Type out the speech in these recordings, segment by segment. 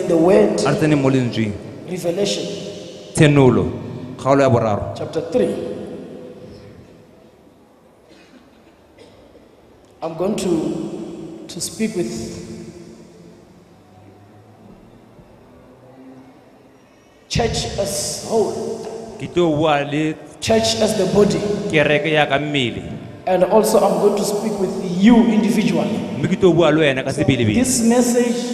the word Revelation chapter 3. I'm going to speak with church as whole, church as the body, and also I'm going to speak with you individually. This message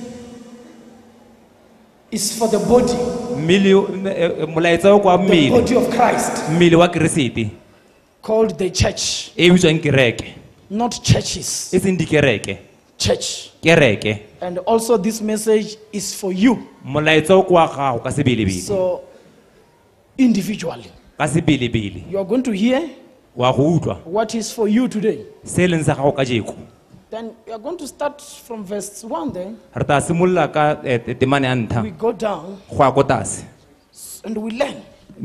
is for the body, the body of Christ, called the church, not churches. Church. And also this message is for you. So individually, you are going to hear what is for you today. Then you are going to start from verse 1 then. We go down and we learn.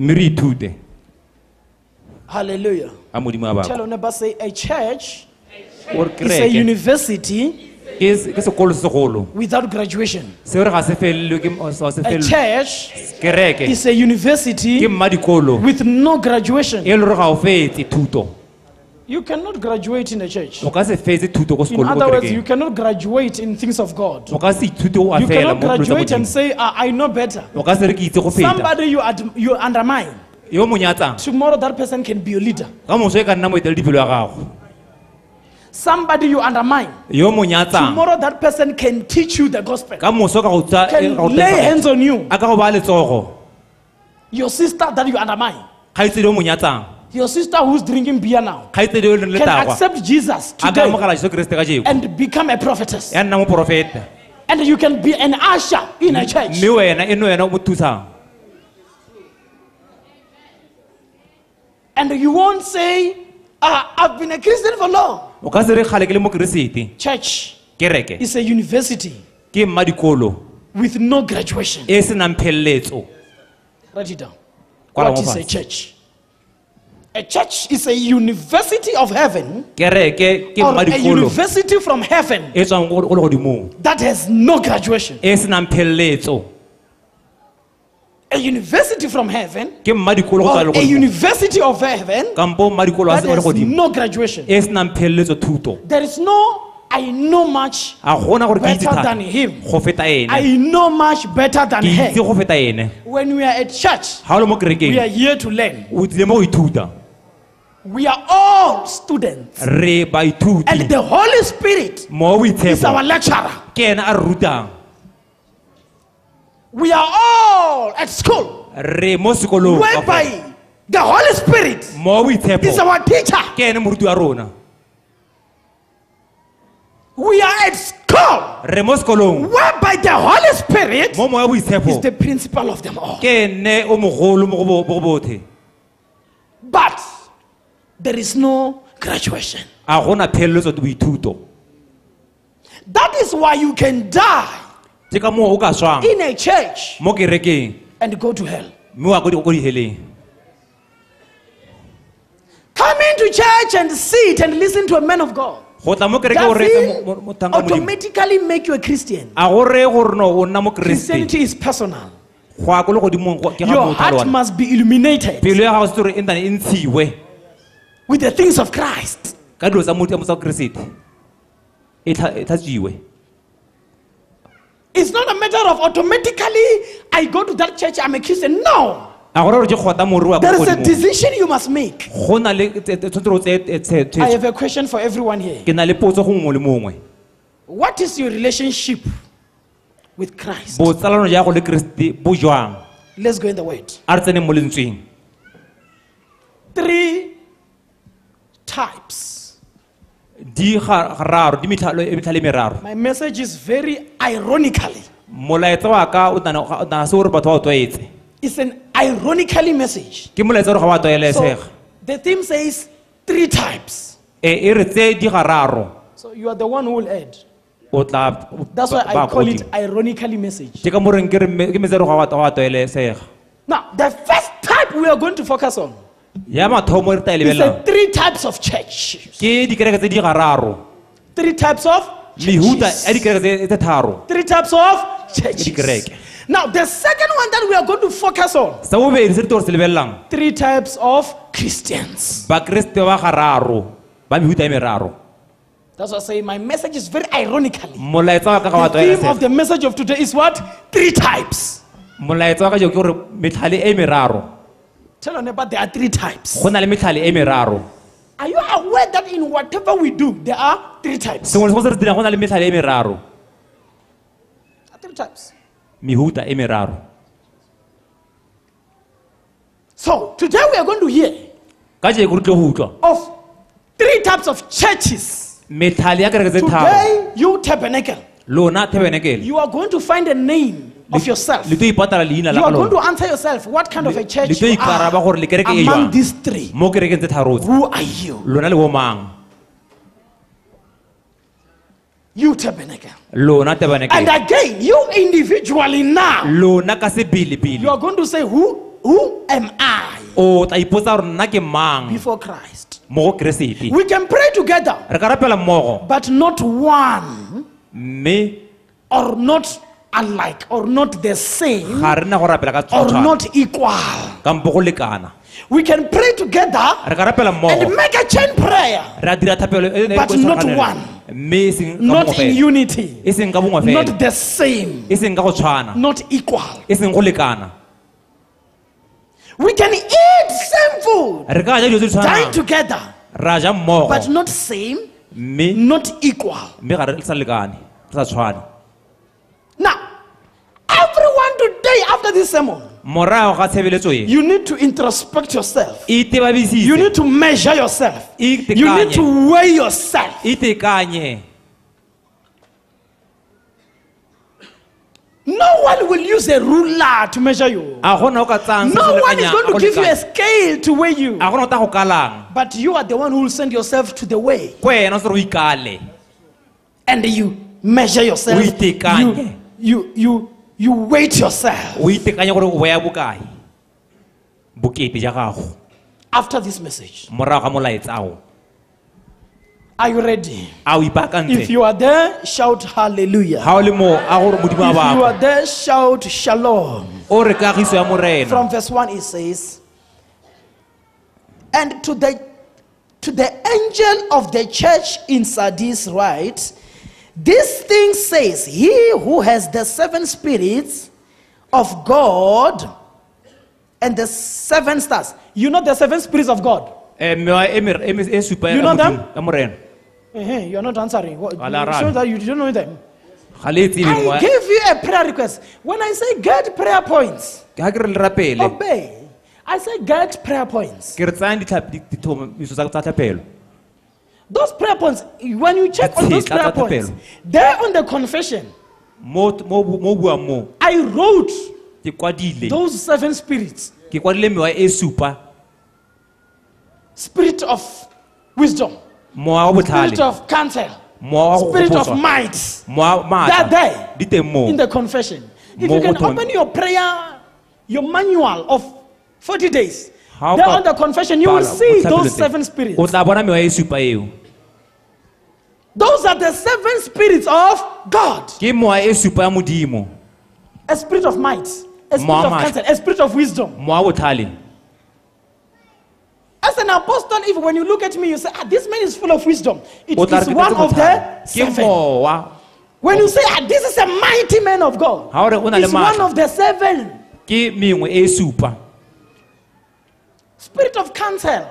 Hallelujah. Tell your neighbor, say, a church is a university without graduation. A church is a university with no graduation. You cannot graduate in a church. In other words, you cannot graduate in things of God. You cannot graduate and say, I know better. Somebody you undermine. Tomorrow that person can be a leader. Somebody you undermine. Tomorrow that person can teach you the gospel. Can lay hands on you. Your sister that you undermine. Your sister who's drinking beer now can accept Jesus today and become a prophetess. And you can be an usher in a church. And you won't say, I've been a Christian for long. Church is a university with no graduation. Write it down. What is a church? A church is a university of heaven, or a university from heaven that has no graduation. A university from heaven, or a university of heaven that has no graduation. There is no, I know much better than him. I know much better than her. When we are at church, we are here to learn. We are all students. And the Holy Spirit is our lecturer. We are all at school, whereby the Holy Spirit is our teacher. We are at school, whereby the Holy Spirit is the principal of them all. But there is no graduation. That is why you can die in a church and go to hell. Come into church and sit and listen to a man of God. Does he automatically make you a Christian? Christianity is personal. Your heart must be illuminated with the things of Christ. It's not a matter of automatically I go to that church, I'm a Christian. No. There is a decision you must make. I have a question for everyone here. What is your relationship with Christ? Let's go in the word. 3 types. My message is very ironically. It's an ironically message. So the theme says 3 types. So you are the one who will add. That's why I call it ironically message. Now the first type we are going to focus on is the 3 types of church. 3 types of churches. 3 types of churches. Now, the second one that we are going to focus on, 3 types of Christians. That's why I say my message is very ironically. The theme of the message of today is what? 3 types. Tell your neighbor there are 3 types. Are you aware that in whatever we do, there are 3 types? 3 types. So, today we are going to hear of 3 types of churches. Today, you tabernacle. You are going to find a name of yourself. You are going to answer yourself what kind of a church you are among these 3. Who are you? You tabernacle. And again, you individually now, you are going to say, who am I before Christ? We can pray together, but not one, or not alike, or not the same, or not equal. We can pray together and make a chain prayer, but not one, not in unity, not the same, not equal. We can eat same food, dine together, but not same, not equal. Now, everyone today after this sermon, you need to introspect yourself. You need to measure yourself. You need to weigh yourself. No one will use a ruler to measure you. No one is going to give you a scale to weigh you. But you are the one who will send yourself to the way. And you measure yourself. You weight yourself. After this message, are you ready? If you are there, shout hallelujah. If you are there, shout shalom. From verse 1 it says, and to the angel of the church in Sardis write, this thing says, he who has the 7 spirits of God and the 7 stars. You know the 7 spirits of God? You know them? You're not answering. What, so that you don't know them. I give you a prayer request. When I say get prayer points, obey. I say get prayer points. Those prayer points, when you check on those prayer points, they're on the confession. I wrote those 7 spirits. Spirit of wisdom, spirit of counsel, spirit of might. They're there in the confession. If you can open your prayer, your manual of 40 days, there on the confession, you will see those 7 spirits. Those are the 7 spirits of God. A spirit of might, a spirit of counsel, a spirit of wisdom. As an apostle, if when you look at me, you say, this man is full of wisdom. It is one of the 7. When you say, this is a mighty man of God, it's one of the 7. Spirit of counsel.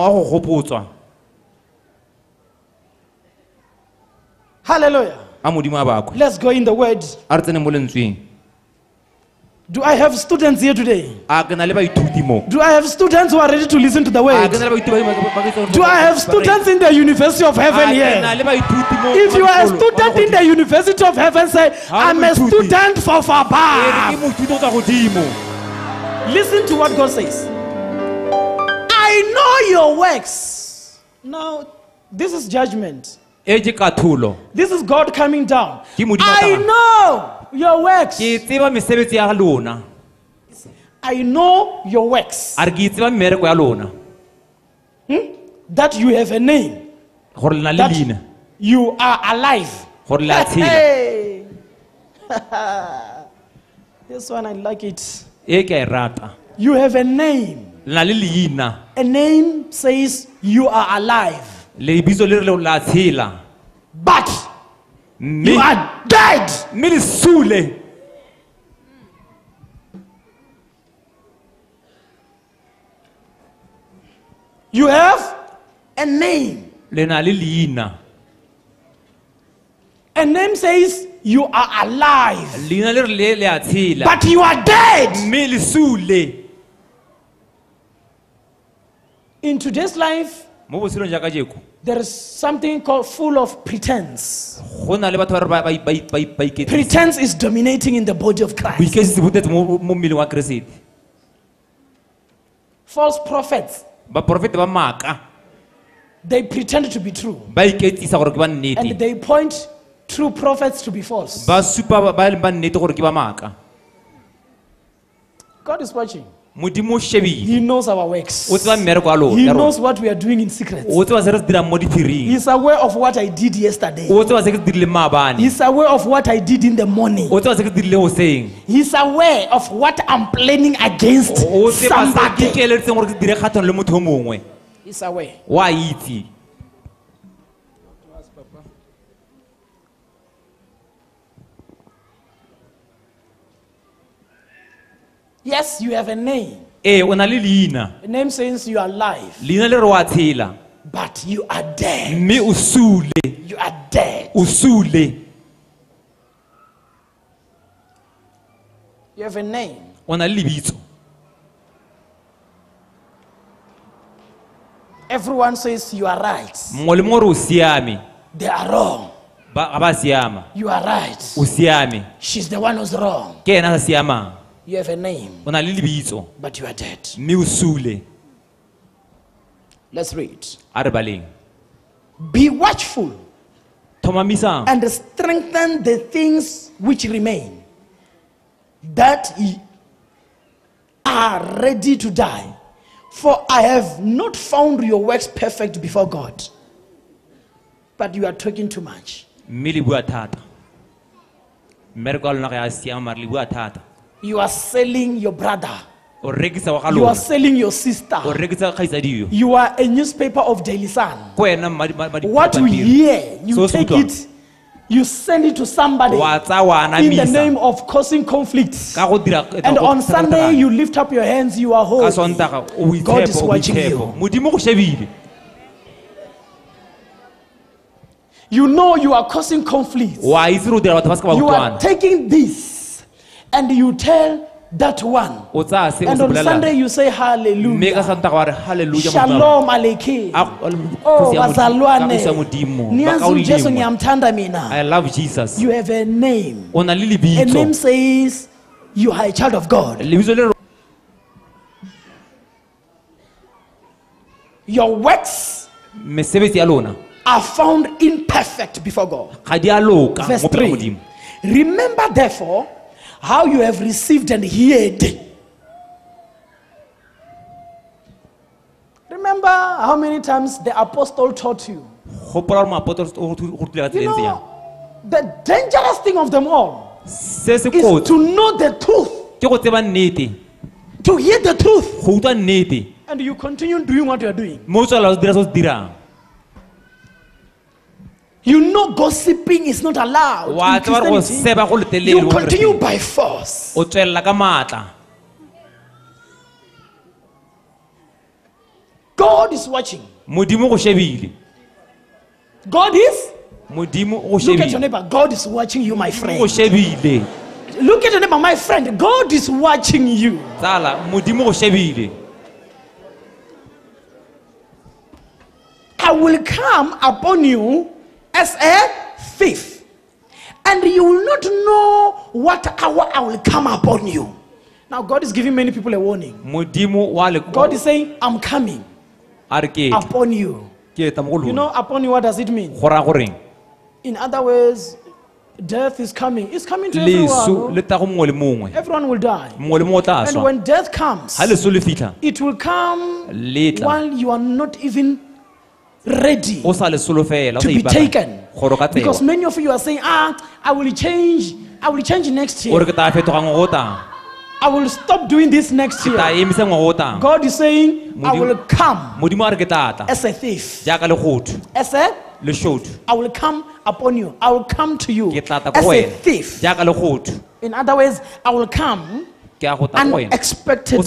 Hallelujah. Let's go in the word. Do I have students here today? Do I have students who are ready to listen to the word? Do I have students in the University of Heaven here? If you are a student in the University of Heaven, say, I'm a student for above. Listen to what God says. I know your works. Now, this is judgment. This is God coming down. I know your works. I know your works. That you have a name. That you are alive. Hey. This one I like it. E ke a e rata. You have a name. Le na le leina. A name says you are alive. Lebitso le re la tshela. But you are dead. Me le sule. You have a name. Le na le leina. A name says you are alive. Leina le re le a tshela. But you are dead. Me le sule. In today's life, Mo botshelong ja ka jeko. there is something called full of pretense. Go na le batho ba iketsa. Pretense is dominating in the body of Christ. Boiketsi se botetse mo mmeleng wa Keresete. False prophets, Ba profete ba maka. they pretend to be true. Ba iketsisa gore ke ba And nnete. they point true prophets to be false. Ba supa ba ba nnete gore ke ba maka. God is watching. Modimo o shebile. He knows our works. O tseba mmereko wa lona. He knows what we are doing in secret. O tseba se re se dirang mo diphiring. He's aware of what I did yesterday. O tseba se ke se dirile maabane. He's aware of what I did in the morning. O tseba se ke se dirile hoseng. He's aware of what I'm planning against O tseba se ke somebody. keletseng gore ke se dire kgatlhanong le motho o mongwe. He's aware. Wa itse. Yes, you have a name. O na le leina. The name says you are alive, Leina le re wa tshela. but you are dead. Mme o sule. You are dead. O sule. You have a name. O na le lebitso. Everyone says you are right. Mongwe le mongwe re o siame. They are wrong. Ga ba siama. You are right. O siame. She's the one who's wrong. Ke ena a siamang. You have a name, O na le lebitso. but you are dead. Mme o sule. Let's read. A re baleng. Be watchful Thomamisang. and strengthen the things which remain, that ye are ready to die. For I have not found your works perfect before God. But you are talking too much. Mme le bua thata. Mmereko wa lona ga ya siama mare le bua thata. You are selling your brother. O rekisa wa ga You are lona. selling your sister. O rekisa kgaitsadiyo. You are a newspaper of Daily Sun. Ko wena What we hear, you So take sweet it, you send it to somebody wa tsa wa in the anamisa. name of causing conflicts. Ka go dira And on Sunday, you lift up your hands, you are ka holy. sontaga o God is itshepa o watching itshepa. you. Modimo go shebile. You know you are causing conflicts. Wa itse re o dira batho ba se ka ba You are utlwana. taking this and you tell that one. O tsaya se o And se on Sunday, bolelang. you say Mme ka hallelujah. sontaga wa re hallelujah. Shalom aleichem. Oh, bazalwane. Niyazi Jesu ngiyamthanda mina. I love Jesus. You have a name. O na le A name lebitso. says you are a child of God. Lebitso le Your works mesebetsi ya lona are found imperfect before God. ga di a loka Verse mo pele 3. Modimo. Remember therefore how you have received and heard. Remember how many times the apostle taught you. Gopola gore moapostolo o go rutile ka You tsela e ntseng yang. know, the dangerous thing of them all Se se is kotsi to know the truth, ke go tseba nnete, to hear the truth, go utlwa nnete, and you continue doing what you are doing. mo o tswela o dira se o se dirang. You know gossiping is not allowed Wa in tseba gore go Christianity. seba go letelele You mo continue Kereseng. by force. O tswelela ka maatla. God is watching. Modimo go shebile. God is. Modimo go Look at your shebile. neighbor. God is watching you, my Go friend. shebile. Look at your neighbor, my friend. God is watching you. Tsala, Modimo go shebile. I will come upon you as a thief, and you will not know what hour I will come upon you. Now, God is giving many people a warning. Modimo wa le God is saying, I'm coming a re ke upon you. ke ta mo go You lona. know, upon you, what does it mean? Go raya goreng? In other words, death is coming. It's coming to Leso everyone. le ta go mongwe le mongwe. Everyone will die. Mongwe le mongwe o tla And swa. when death comes, Ha leso le fitlha it will come le tla while you are not even ready to be taken. Because many of you are saying, I will change next year. I will stop doing this next year. God is saying, I will come as a thief. As a, I will come upon you. I will come to you as a thief. In other words, I will come unexpectedly.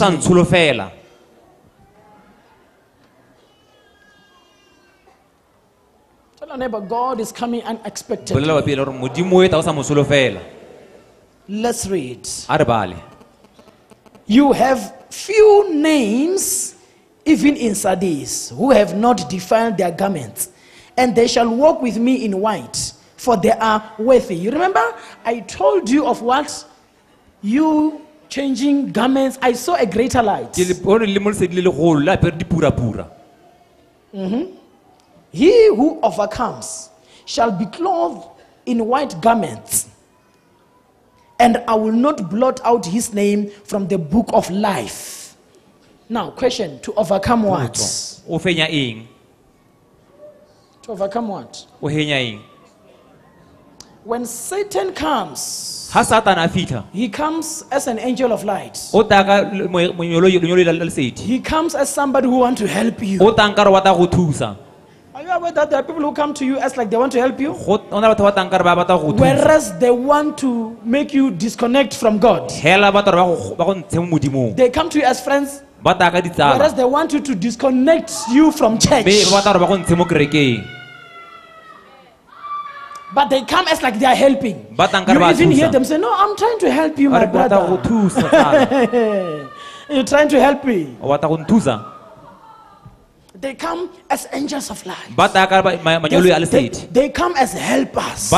Tell your neighbor, God is coming unexpectedly. Let's read. You have few names, even in Sardis, who have not defiled their garments, and they shall walk with me in white, for they are worthy. You remember, I told you of what? You changing garments. I saw a greater light. He who overcomes shall be clothed in white garments, and I will not blot out his name from the book of life. Now, question, to overcome what? To overcome what? When Satan comes, he comes as an angel of light. He comes as somebody who wants to help you. Are you aware that there are people who come to you as like they want to help you? Whereas they want to make you disconnect from God. They come to you as friends. Whereas they want you to disconnect you from church. But they come as like they are helping. You even hear them say, no, I'm trying to help you, my brother. You're trying to help me. They come as angels of light. They come as helpers.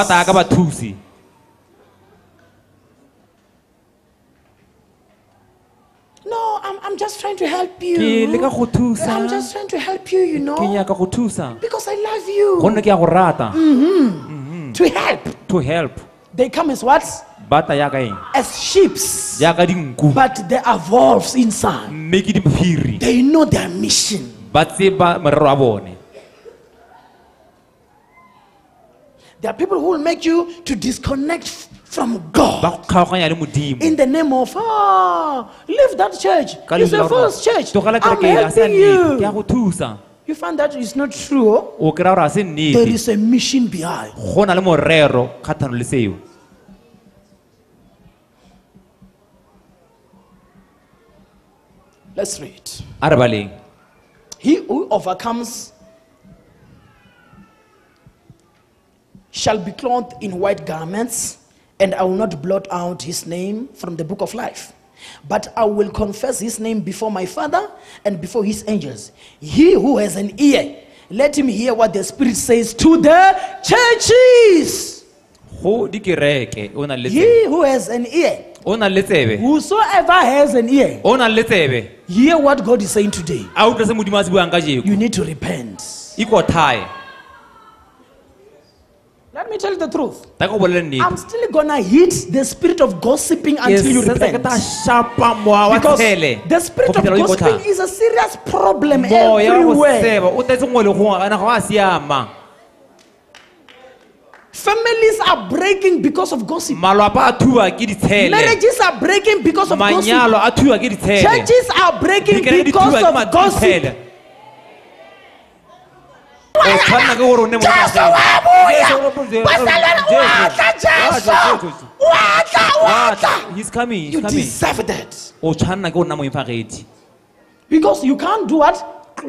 No, I'm just trying to help you. I'm just trying to help you, you know. Because I love you. To help. They come as what? As sheep. But they are wolves inside. They know their mission. There are people who will make you to disconnect from God in the name of leave that church. It's a false church. I'm helping you. You find that it's not true. There is a mission behind. Let's read. He who overcomes shall be clothed in white garments, and I will not blot out his name from the book of life, but I will confess his name before my Father and before his angels. He who has an ear, let him hear what the Spirit says to the churches. He who has an ear, whosoever has an ear, hear what God is saying today. You need to repent. Let me tell you the truth. I'm still gonna hit the spirit of gossiping until you repent. Because the spirit of gossiping is a serious problem everywhere. Families are breaking because of gossip. Marriages are breaking because of gossip. Churches are breaking because of gossip. He's coming. You deserve that. Because you can't do what?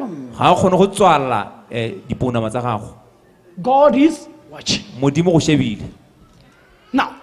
God is watching. Now,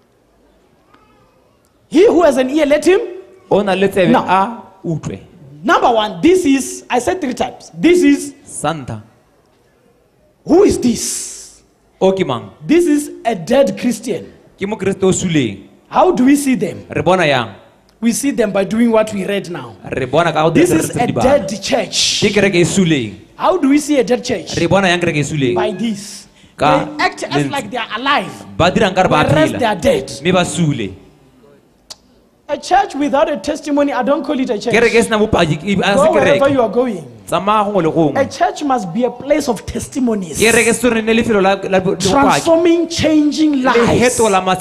he who has an ear, let him. Now, number one, this is, I said 3 times. This is Santa. Who is this? This is a dead Christian. How do we see them? We see them by doing what we read now. This is a dead church. How do we see a dead church? By this. They act as like they are alive, whereas they are dead. A church without a testimony, I don't call it a church. Go wherever you are going. A church must be a place of testimonies. Transforming, changing lives.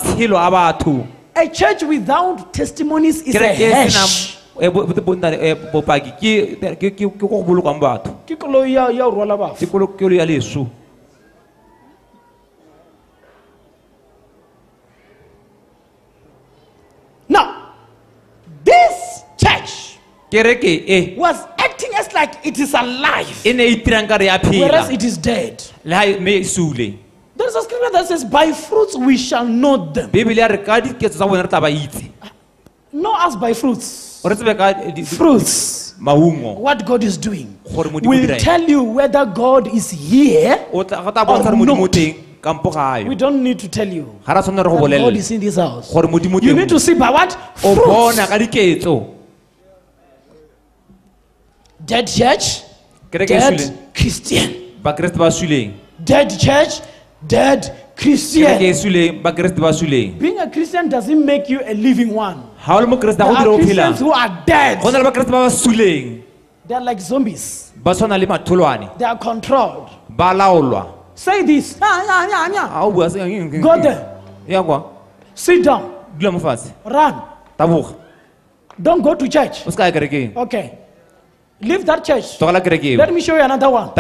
A church without testimonies is a hash. Now, this church was acting as like it is alive, whereas it is dead. There is a scripture that says, by fruits we shall know them. Know us by fruits. Fruits. What God is doing will tell you whether God is here or not. We don't need to tell you that God is in this house. You need to see by what? Fruits. Dead church, dead Christian. Dead church, dead Christian. Being a Christian doesn't make you a living one. There are Christians who are dead. They are like zombies. They are controlled. Say this. Go there. Sit down. Run. Don't go to church. Okay. Leave that church. Let me show you another one.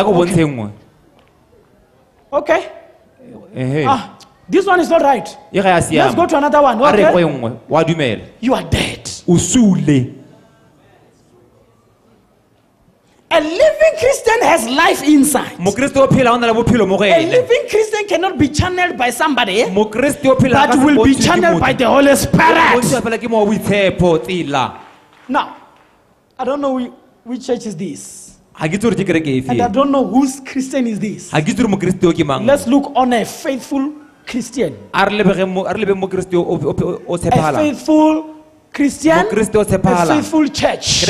Okay. This one is not right. Let's go to another one. Okay? You are dead. A living Christian has life inside. A living Christian cannot be channeled by somebody, but will be channeled by the Holy Spirit. Now, I don't know which church is this, and I don't know whose Christian is this. Let's look on a faithful Christian. A faithful Christian, a faithful church.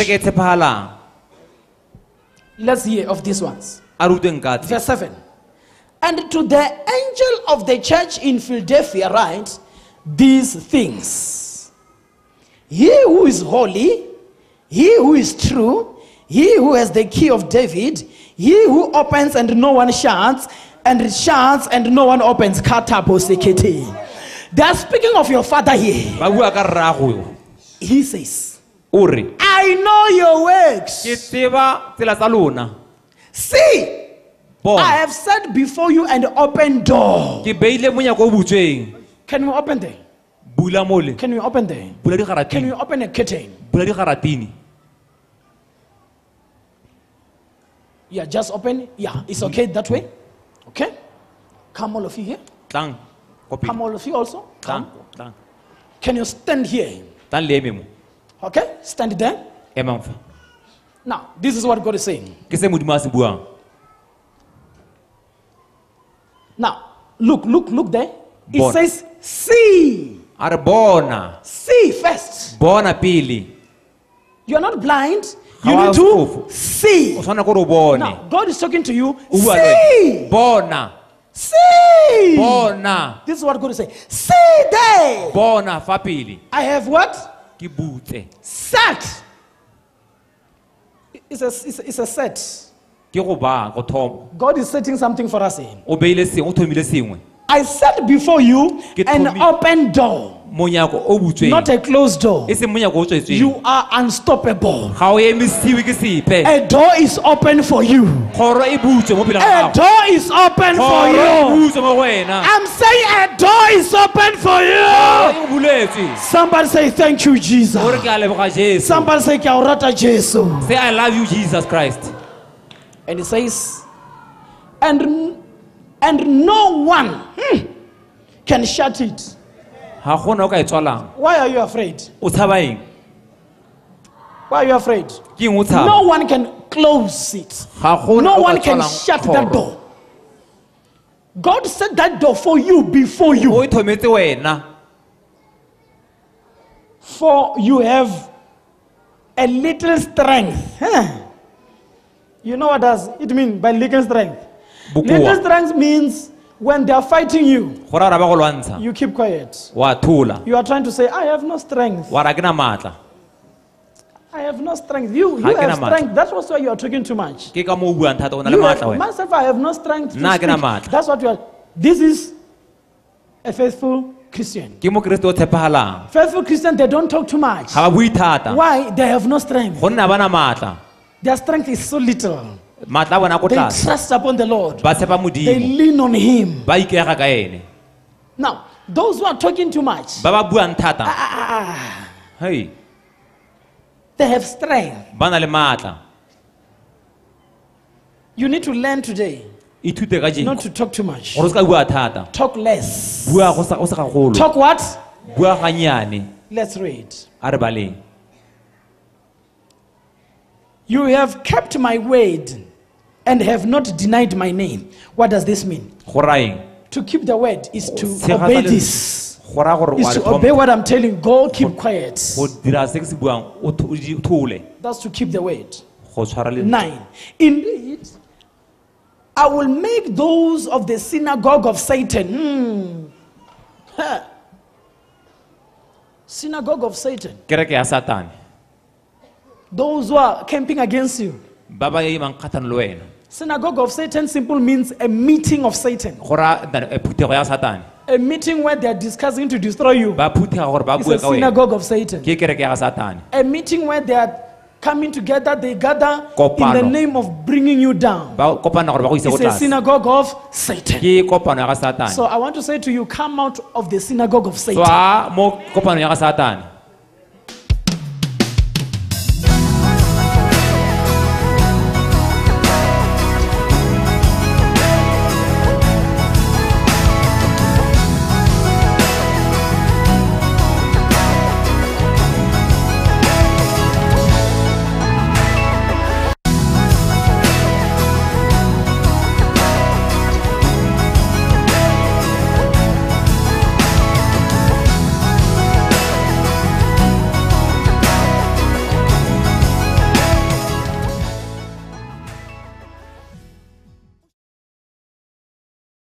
Let's hear of these ones. Verse 7. And to the angel of the church in Philadelphia write these things. He who is holy, he who is true, he who has the key of David, he who opens and no one shuts, and shuts and no one opens. They are speaking of your father here. He says, I know your works. See, I have set before you an open door. Can we open there? Can we open there? Can we open a curtain? Yeah, just open. Yeah, it's okay that way. Okay? Come all of you here. Come all of you also. Come. Can you stand here? Okay, stand there. Now, this is what God is saying. Now, look there. It says, see. See first. You are not blind. You need to see. Now, God is talking to you. See. See. This is what God is saying. See there. I have what? Set. It's a set. God is setting something for us here. I set before you an open door, not a closed door. You are unstoppable. A door is open for you. A door is open for you. I'm saying a door is open for you. Somebody say thank you, Jesus. Somebody say Kaurata Jesus. Say I love you, Jesus Christ. And it says, and no one can shut it. Why are you afraid? Why are you afraid? No one can close it. No one can shut that door. God set that door for you before you. For you have a little strength. You know what does it mean by little strength? Little strength means When they are fighting you, go ra ba go lwantsha you keep quiet. wa thula You are trying to say, I have no strength. wa ra ke na matla I have no strength. You Ha ke have na matla. strength. That's why you are talking too much. ke ka mo o buang thata o na le You matla have, wena myself, I have no strength to Nna ke na speak. matla. That's what you are. This is a faithful Christian. ke mo Kristo o tshepahalang Faithful Christian, they don't talk too much. ga ba bui thata Why? They have no strength. go nna ba na matla Their strength is so little. matla a bona ko They tlase trust upon the Lord. ba tshepa They modimo lean on Him. ba ikega ka ene Now, those who are talking too much, ba ba buang thata hey they have strength. ba na le matla You need to learn today ithute ka jeno not to talk too much. gore se ka bua thata Talk less. bua go se gagolo Talk what? bua ganyane Let's read. a re baleng You have kept my word and have not denied my name. What does this mean? go raeng To keep the word is to Tshegatsa obey le- this. go raya gore Is wa to le obey tlhompha. what I'm telling. Go keep quiet. go dira se ke se buang o thole That's to keep the word. go tshwara le 9. Indeed, I will make those of the synagogue of Satan. Ha. Synagogue of Satan. kereke ya satane Those who are camping against you. ba ba imang kgatlhanong le wena Synagogue of Satan simple means a meeting of Satan. go ra phuthego ya satane A meeting where they are discussing to destroy you. ba phuthega gore ba It's bue a ka wena synagogue of Satan. ke kereke ya satane A meeting where they are coming together, they gather in Kopano. the name of bringing you down. ba kopana gore ba go ise go It's a tlase synagogue of Satan. ke kopano ya ga satane So I want to say to you, come out of the synagogue of Satan. tswa mo kopanong ya ga satane